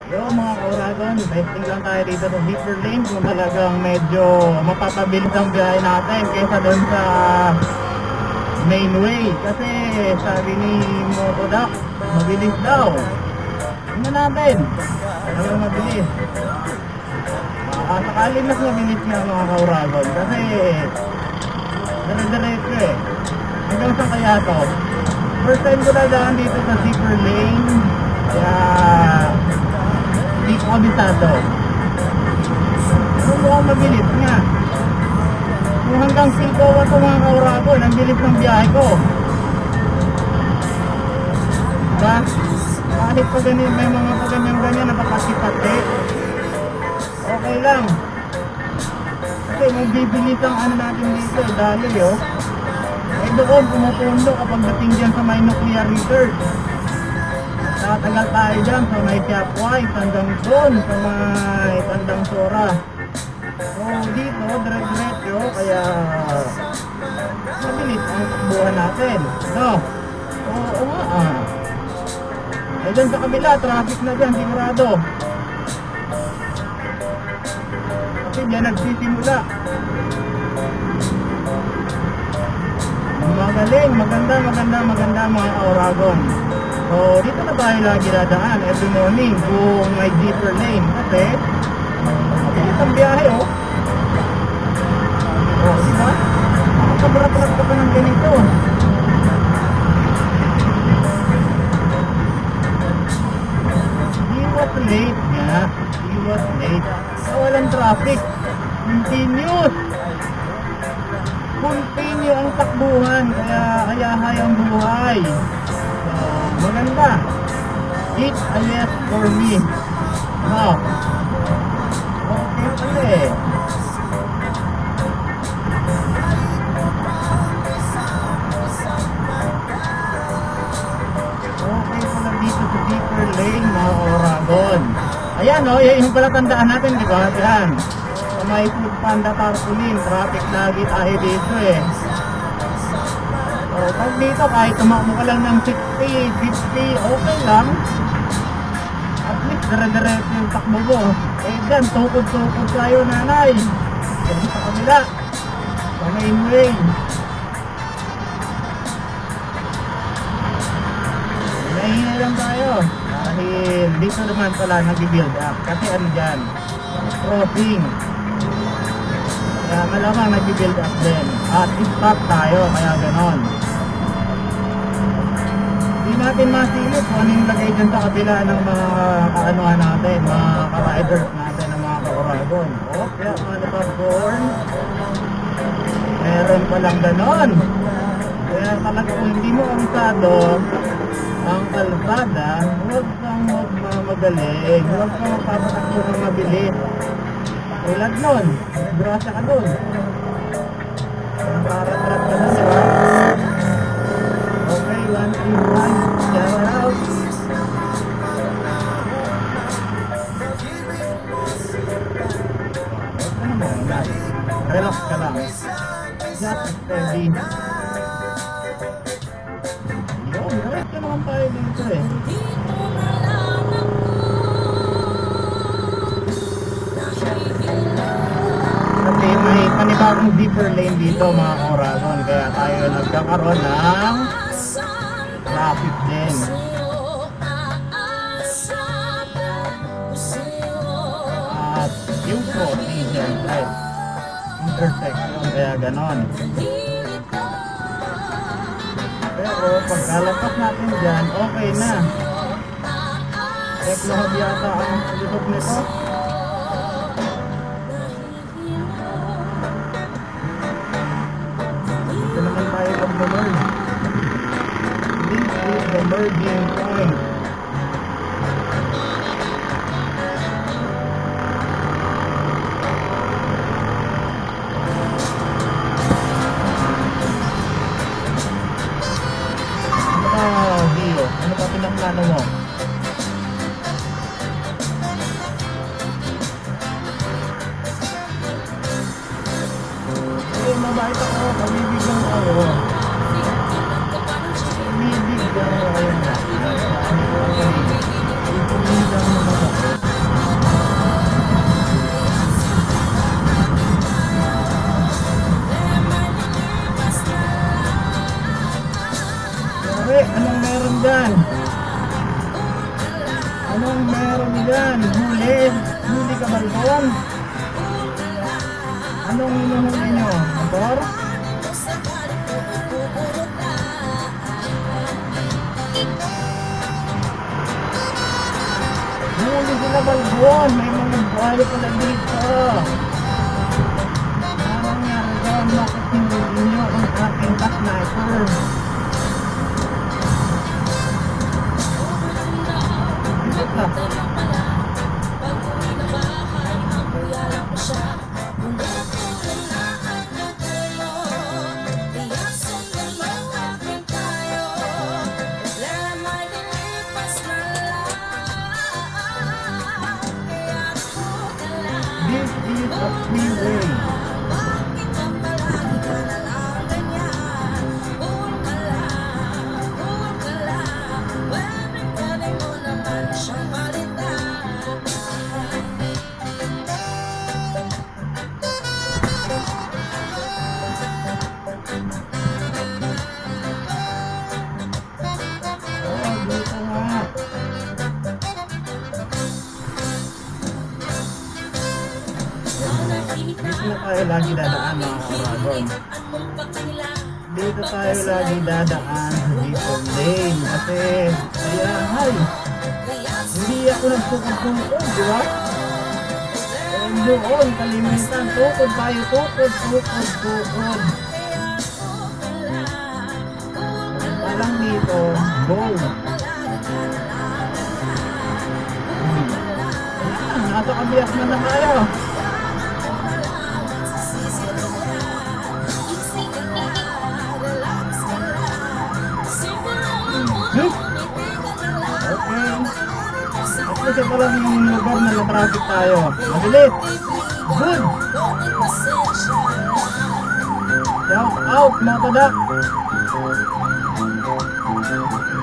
Yo mga kauragon, testing lang tayo dito sa zipper lane kung talagang medyo mapapabilis ang biyahe natin kaysa doon sa main way. Kasi sabi ni Motodoc, mabilis daw. Tingnan natin, talagang mabilis. Sakali mas mabilis nga mga kauragon kasi dire-diretso eh. Hanggang saan kaya to? First time ko na daan dito sa zipper lane, kaya hindi ko kabisado. Pero mukhang mabilis nga. Kung hanggang Silcoa ito mga kauragon, ang bilis ng biyahe ko. Diba? Kahit pa ganyan, may mga pa ganyan napakasipate, okay lang. Kasi magbibilis ang ano natin dito, dali oh. Eh doon, pumupundo kapag dating dyan sa may nuclear research. Tatagal tayo dyan sa may Siapwise hanggang doon sa may Tandang Sora. So dito, dire-diretso, kaya mabilis ang takbuhan natin. No? Oo nga ah. Eh dyan sa kabila, traffic na dyan, sigurado. Kasi dyan nagsisimula. Magaling, maganda mga kauragon. So dito na tayo lagi dadaan every morning kung may zipper lane. Kasi mabilis ang biyahe oh. Oh, diba? Makakabarat-barat ka pa ng ganito. He was late nga. He was late. So walang traffic. Continuous. Continue ang takbuhan, kaya hayahay ang buhay. So, maganda. It's a yes for me. No. Okay pala eh. Okay pala dito sa zipper lane mga kauragon. Ayan o, yung pala tandaan natin, di ba? Ayan. So, may Food Panda tarpaulin, traffic lagi tayo dito eh. So pag dito kahit tumakbo ka lang ng 60, 50, okay lang. At least dire-diretso yung takbo mo. Eh dyan, tukod-tukod tayo nanay. Dito sa kabila, sa main way. Nahingi lang tayo dahil dito naman pala nag-build up. Kasi ano dyan, crossing. Kaya malamang nag-build up din. At stop tayo, kaya ganon. Hindi natin masilip kung ano yung lagay dyan sa kabila ng mga kaanuhan natin, mga ka-riders natin, ng mga ka-uragon. O, kaya mga napag-born, meron palang ganon. Kaya talaga kung hindi mo avisado ang kalsada, huwag kang magaling, huwag kang magpapatakbo ng mabilis. Tulad nun, grasya ka dun. Para-parat ka dun, diba? Okay, 1, 2, 1, shout out. Ano mo, relax ka lang. Just steady. Yun, relax ka naman tayo dito eh. Kasi may panibagong zipper lane dito mga kauragon, kaya tayo nagkakaroon ng traffic din. At yung crossing siyempre, intersection, kaya ganon. Pero pagkalapas natin dyan, okay na. Teknohab yata ang lusok nito. Dito naman tayo mag-merge. This is the merging point. Dio, ano pa pinaplano mo? Mabait ako, pabibigyan ko kayo. Pabibigyan ko kayo na. Ipumigyan mo naman ako. meron dyan? Huli ka balkon? Anong hinuhuli nyo? Motor? Huli sila balkon, may mga buhay pala dito. Parang nga rin, bakit hinuli nyo ang aking sniper? This is a freeway. Dito tayo lagi dadaan mga Oragon. Dito tayo lagi dadaan sa dito lane kasi ay hindi ako nagtukod-tukod, di ba? Doon kalimitan, tukod tayo, tukod. Parang dito, go. Nasa kabiyak na tayo. Okay. Kasi parang yung lugar na na-traffic tayo. Mabilis. Good. Shout out, Motodak.